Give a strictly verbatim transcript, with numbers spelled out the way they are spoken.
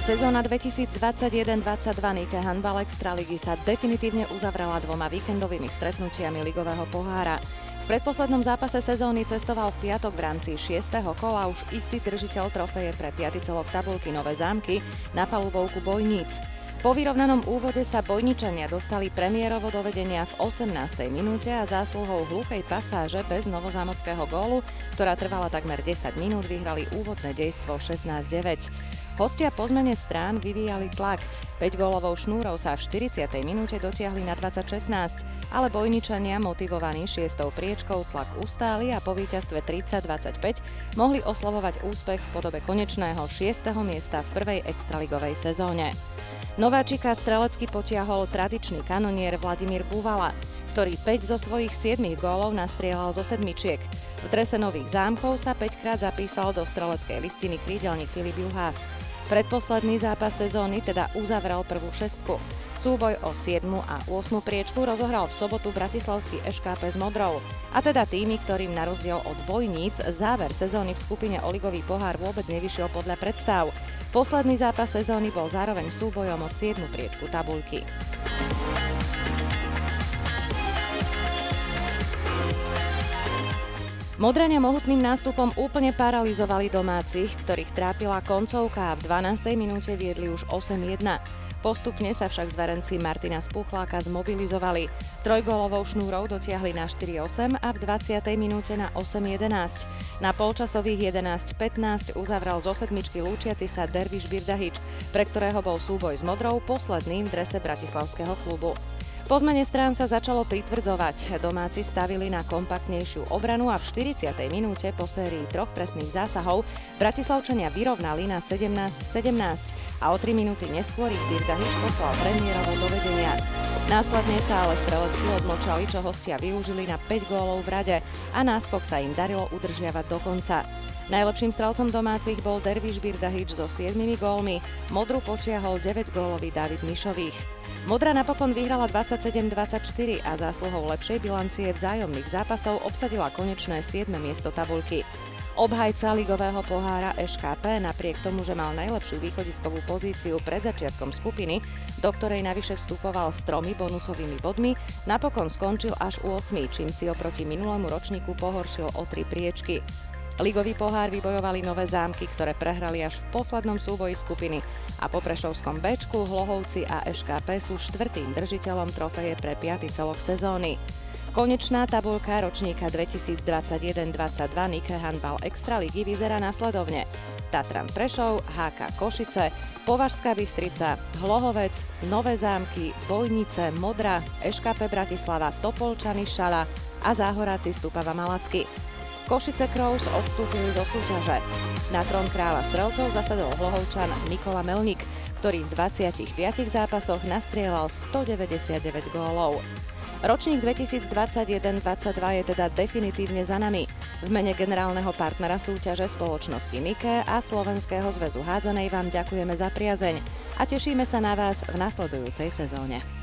Sezóna dvetisícdvadsaťjeden dvadsaťdva Nike handbal extraligy sa definitívne uzavrela dvoma víkendovými stretnutiami ligového pohára. V predposlednom zápase sezóny cestoval v piatok v rámci šiesteho kola už istý držiteľ trofeje pre piaty celok tabulky Nové Zámky na palubovku Bojníc. Po vyrovnanom úvode sa Bojničania dostali premiérovo do vedenia v osemnástej minúte a zásluhou hluchej pasáže bez novozámockého gólu, ktorá trvala takmer desať minút, vyhrali úvodné dejstvo šestnásť deväť. Hostia po zmene strán vyvíjali tlak. päťgólovou šnúrou sa v štyridsiatej minúte dotiahli na dvadsať šestnásť, ale Bojničania, motivovaní šiestou priečkou, tlak ustáli a po víťazstve tridsať dvadsaťpäť mohli oslavovať úspech v podobe konečného šiesteho miesta v prvej extraligovej sezóne. Nováčika strelecky potiahol tradičný kanonier Vladimír Buvala, ktorý päť zo svojich siedmich gólov nastrieľal zo sedmičiek. V drese Nových Zámkov sa päťkrát zapísal do streleckej listiny krídelník Filip Juhás. Predposledný zápas sezóny teda uzavrel prvú šestku. Súboj o siedmu a ôsmu priečku rozohral v sobotu bratislavský eš ká pé s Modrou. A teda tými, ktorým na rozdiel od Bojníc záver sezóny v skupine o ligový pohár vôbec nevyšiel podľa predstav. Posledný zápas sezóny bol zároveň súbojom o siedmu priečku tabuľky. Modrania mohutným nástupom úplne paralizovali domácich, ktorých trápila koncovka a v dvanástej minúte viedli už osem jedna. Postupne sa však zverenci Martina Spuchláka zmobilizovali. Trojgólovou šnúrou dotiahli na štyri osem a v dvadsiatej minúte na osem jedenásť. Na polčasových jedenásť pätnásť uzavral zo sedmičky lúčiaci sa Derviš Birdahič, pre ktorého bol súboj s Modrou posledným v drese bratislavského klubu. Po zmene strán sa začalo pritvrdzovať. Domáci stavili na kompaktnejšiu obranu a v štyridsiatej minúte po sérii troch presných zásahov Bratislavčania vyrovnali na sedemnásť sedemnásť a o tri minúty neskôr ich Birdahič poslal premiérovo do vedenia. Následne sa ale strelecky odmlčali, čo hostia využili na päť gólov v rade a náskok sa im darilo udržiavať do konca. Najlepším strelcom domácich bol Derviš Birdahič so siedmimi gólmi, Modru potiahol deväťgólový David Mišových. Modra napokon vyhrala dvadsaťsedem dvadsaťštyri a zásluhou lepšej bilancie vzájomných zápasov obsadila konečné siedme miesto tabuľky. Obhajca ligového pohára eš ká pé napriek tomu, že mal najlepšiu východiskovú pozíciu pred začiatkom skupiny, do ktorej navyše vstupoval s tromi bonusovými bodmi, napokon skončil až u ôsmej, čím si oproti minulému ročníku pohoršil o tri priečky. Ligový pohár vybojovali Nové Zámky, ktoré prehrali až v poslednom súboji skupiny a po prešovskom béčku Hlohovci a eš ká pé sú štvrtým držiteľom trofeje pre piaty celok sezóny. Konečná tabuľka ročníka dvetisícdvadsaťjeden dvadsaťdva Nike handbal extraligy vyzerá nasledovne: Tatran Prešov, há ká Košice, Považská Bystrica, Hlohovec, Nové Zámky, Bojnice, Modra, eš ká pé Bratislava, Topolčany, Šala a Záhoráci Stupava Malacky. Košice Crows odstúpili zo súťaže. Na trón kráľa strelcov zasadol Hlohovčan Nikola Melník, ktorý v dvadsiatich piatich zápasoch nastrieľal stodeväťdesiatdeväť gólov. Ročník dvetisícdvadsaťjeden dvadsaťdva je teda definitívne za nami. V mene generálneho partnera súťaže spoločnosti Nike a Slovenského zväzu hádzanej vám ďakujeme za priazeň a tešíme sa na vás v nasledujúcej sezóne.